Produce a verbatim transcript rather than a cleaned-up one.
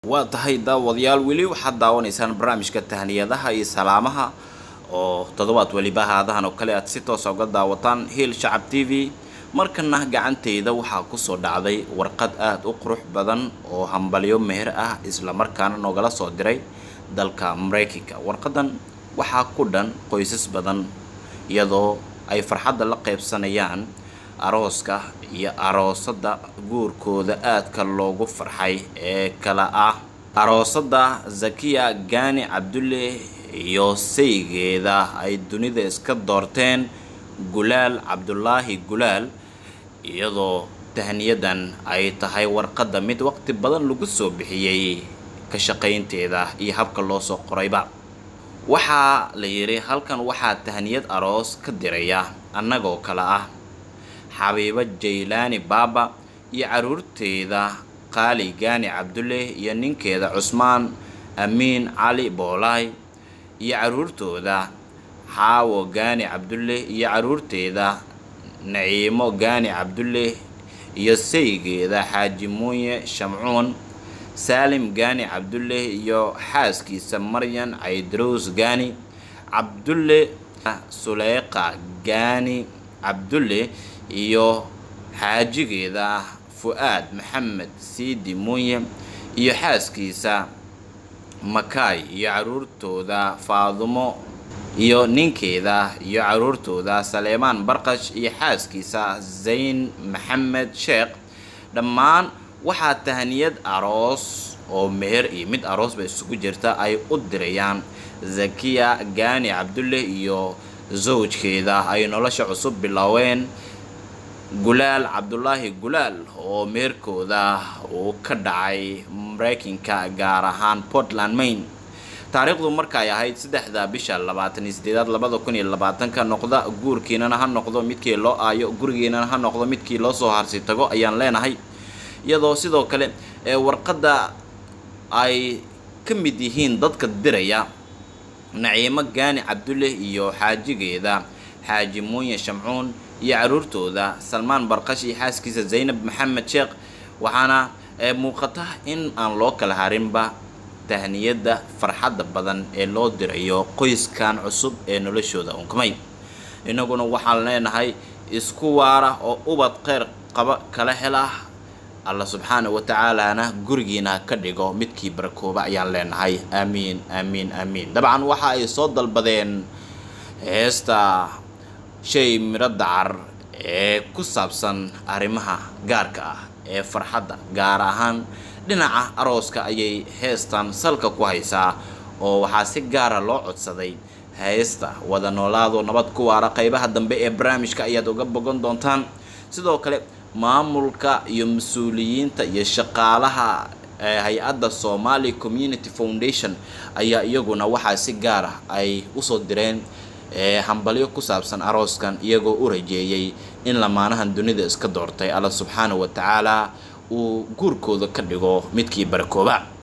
waa tahay daawadayaal weli waxaad daawanaysaan barnaamijka tahniyadaha iyo salaamaha oo toddobaad waliba haadahan oo kale aad si toos ah uga daawataan Hiil Shacab T V. markana gacanteyda waxaa ku soo dhacday warqad aad u qurux badan oo hambalyo meher ah isla markaana noogala soo diray dalka Mareykanka. warqadan waxaa ku dhan qoysas badan iyadoo ay farxadda la qaybsanayaan arooska iyo aroosada guurkooda aadka loogu farxay ee kala ah aroosada Zakiya Gani Cabdulle iyo saygeeda ay dunida iska doorteen Gulaal Cabdullaahi Gulaal, iyadoo tahniyadan ay tahay warqada mid waqti badan lagu soo bixiyay ka shaqaynteeda iyo habka loo soo qorayba. waxaa la yiri halkan waxaa tahniyad aroos ka diraya annagoo kala ah Xabiiba Jaylaani Baba iyo caruurteeda Qaali Gani Cabdulle iyo ninkeeda Cusmaan Amiin Cali Boolay iyo caruurtooda Xaawo Gani Cabdulle iyo caruurteeda Naciimo Gani Cabdulle iyo saygeeda Xaaji Muuye Shamcuun Salim Gani Cabdulle iyo xaaskiisa Maryan Aydroos Gani Cabdulle Suleeqa Gani Cabdulle iyo xaajigeeda Fuad Maxamed Siidi Muuye iyo xaaskiisa Makay iyo caruurtooda Faadumo iyo ninkeeda iyo caruurtooda Saleemaan Barqash iyo xaaskiisa Zayn Maxamed Sheekh. dhammaan waxaa tahniyad aroos oo meher iyo mid aroos ba isugu jirta ay u dirayaan Zakiya Gani Cabdulle iyo zawjkeeda ay nolosha cusub biloween Gulaal Cabdullaahi Gulaal oo meherkooda uu ka dhacay Mareykanka gaar ahaan Portland, Maine. taariikhdu marka ay ahayd saddexda bisha labaatan iyo siddeed labada kun iyo labaatan ka noqda guurkiinana ha noqdo midkii loo aayo gurigeena ha noqdo midkii loo soo harsi tago ayaan leenahay. iyadoo sidoo kale ee warqada ay ka mid yihiin dadka diraya Naciimo Gani Cabdulle iyo xaajigeeda Xaaji Muuye Shamcuun iyo caruurtooda Salmaan Barqash iyo xaaskiisa Zaynab Maxamed Sheekh. waxaana muuqata in aan loo kala harinba tahniyada farxadda badan ee loo dirayo qoyskan cusub ee noloshooda unkamay. inaguna waxaan leenahay isku waara oo ubad khayr qaba kala hela Allah subhanahu wa ta'ala gurigiina ka dhigo midkii barakooba ayaan leenahay. amiin amiin amiin. dabcan waxa ay soo dalbadeen heesta shay miro dacar ee ku saabsan arrimaha gaarka ah ee farxadda gaar ahaan dhinaca arooska ayay heestan salka ku haysaa oo waxaa si gaar ah loo codsaday heesta wada noolaado nabad ku waara. qaybaha dambe ee barnaamijka ayaad uga bogan doontaan. sidoo kale maamulka iyo mas'uuliyiinta iyo shaqaalaha hay'adda Somali Community Foundation ayaa iyaguna waxaa si gaar ah ay u soo direen hambalyo ku saabsan arooskan iyagoo u rajeeyay in lamaanahan dunida iska doortay Allah subhanahu wa ta'ala uu guurkooda ka dhigo midkii barakooba.